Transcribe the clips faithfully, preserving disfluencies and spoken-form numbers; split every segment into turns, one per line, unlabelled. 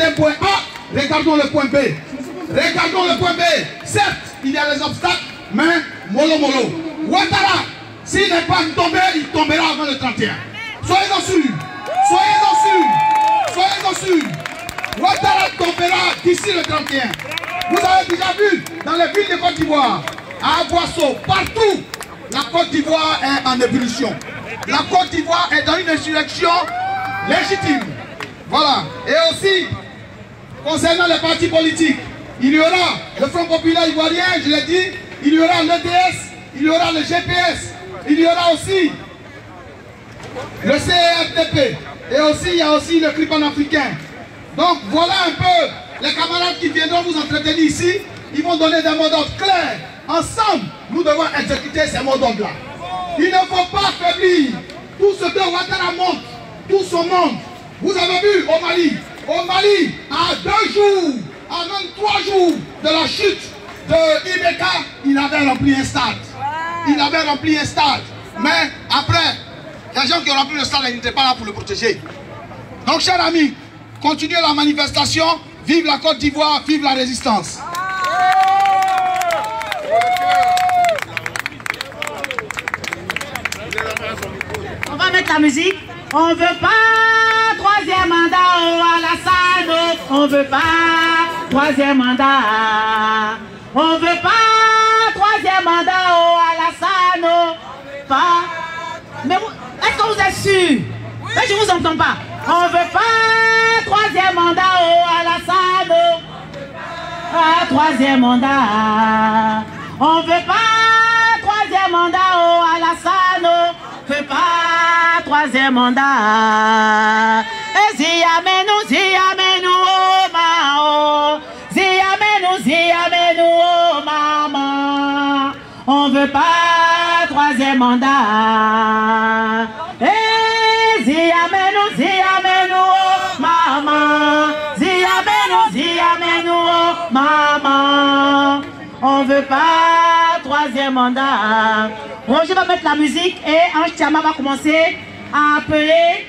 attendait point A, regardons le point B. Regardons le point B. Certes, il y a les obstacles, mais mollo mollo. Ouattara, s'il n'est pas tombé, il tombera avant le trente et un. Soyez-en sûrs. Soyez-en sûrs. Soyez-en sûrs. Ouattara tombera d'ici le trente et un. Vous avez déjà vu dans les villes de Côte d'Ivoire, à Aboisseau, partout, la Côte d'Ivoire est en ébullition. La Côte d'Ivoire est dans une insurrection légitime. Voilà. Et aussi, concernant les partis politiques, il y aura le Front populaire ivoirien, je l'ai dit, il y aura l'E D S, il y aura le G P S, il y aura aussi le C R T P, et aussi il y a aussi le C R I panafricain. Donc voilà un peu les camarades qui viendront vous entretenir ici, ils vont donner des mots d'ordre clairs. Ensemble, nous devons exécuter ces mots d'ordre-là. Il ne faut pas faiblir tout ce que Ouattara montre, tout son monde. Vous avez vu au Mali, au Mali, à deux jours, à même trois jours de la chute de Ibeka, il avait rempli un stade. Il avait rempli un stade. Mais après, les gens qui ont rempli le stade, ils n'étaient pas là pour le protéger. Donc, chers amis, continuez la manifestation. Vive la Côte d'Ivoire, vive la résistance.
On va mettre la musique. On veut pas troisième mandat au Alassane. On veut pas troisième mandat. On veut pas troisième mandat au Alassane. Pas. Mais est-ce que vous êtes sûr? Mais je vous entends pas. On veut pas troisième mandat au Alassane. Pas troisième mandat. On veut pas troisième mandat au Alassane. Fait pas troisième mandat. Et si amène-nous, si amène-nous, oh mao. Si amène-nous, si amène-nous, oh maman. On veut pas troisième mandat. Et si amène-nous, si amène-nous, oh maman. Si amène-nous, si amène-nous, oh maman. On veut pas troisième mandat. Roger va mettre la musique et Ange Tchama va commencer à appeler.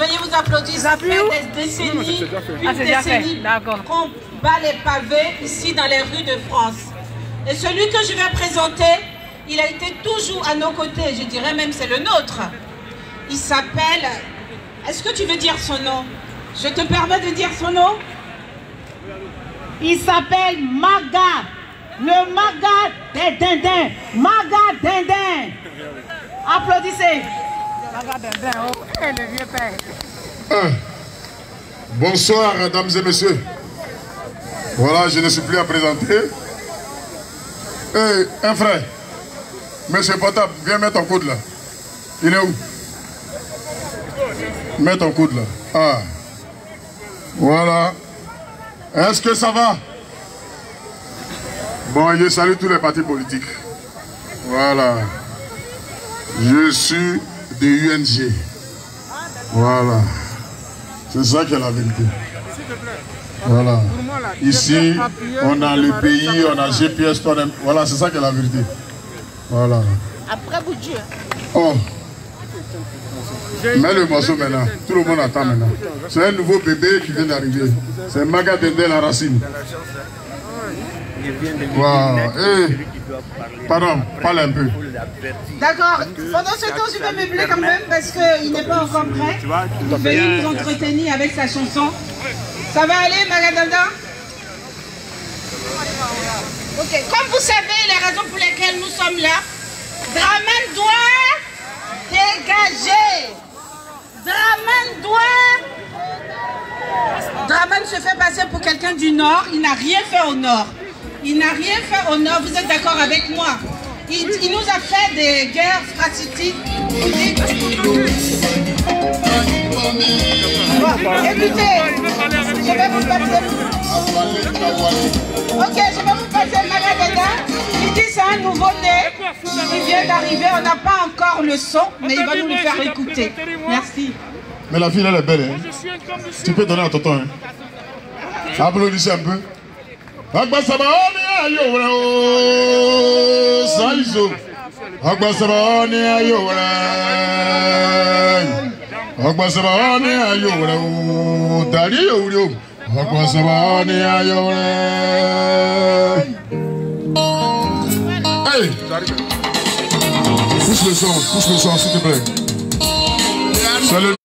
veuillez vous applaudir. Ça fait des décennies, une décennie qu'on bat les pavés ici dans les rues de France. Et celui que je vais présenter, il a été toujours à nos côtés, je dirais même c'est le nôtre. Il s'appelle... Est-ce que tu veux dire son nom? Je te permets de dire son nom.
Il s'appelle Maga, le Maga des dindins. Maga dindin. Applaudissez. Maga dindin, oh, le vieux père.
Euh, bonsoir, mesdames et messieurs. Voilà, je ne suis plus à présenter. Hey, un frère, monsieur Potable, viens mettre ton coude là. Il est où? Mets ton coude là. Ah. Voilà. Est-ce que ça va? Bon, je salue tous les partis politiques. Voilà. Je suis de U N G. Voilà. C'est ça qui est la vérité. Voilà. Ici, on a le pays, on a G P S, on a... voilà, c'est ça qui est la vérité. Voilà.
Après Boudjou.
Oh. Mets le morceau maintenant. Tout le monde attend maintenant. C'est un nouveau bébé qui vient d'arriver. C'est Maga Dende la racine. Wow. Hey. Pardon, parle un peu.
D'accord. Pendant ce temps, je vais meubler quand même parce qu'il n'est pas encore prêt. Veuillez nous entretenir avec sa chanson. Ça va aller, Maga Dende? Ok. Comme vous savez, les raisons pour lesquelles nous sommes là, Dramane doit dégager. Dramane doit... Dramane se fait passer pour quelqu'un du Nord. Il n'a rien fait au Nord. Il n'a rien fait au Nord. Vous êtes d'accord avec moi? Il, il nous a fait des guerres fratricides. Bon, écoutez, je vais vous passer... Ok, je vais vous passer Maga Dende. Il dit c'est un nouveau-né. Il vient d'arriver. On n'a pas encore le son, mais il va nous le faire écouter. Merci.
Mais la fille, elle est belle, hein? Tu peux donner à tonton, hein? Applaudissez un peu. Agba Sabaoni ayowra o Saizo. Agba Sabaoni ayowra. Agba Sabaoni ayowra o Dari yowro. Agba Sabaoni ayowra. Hey! Pousse le son, pousse le son, s'il te plaît. Salut.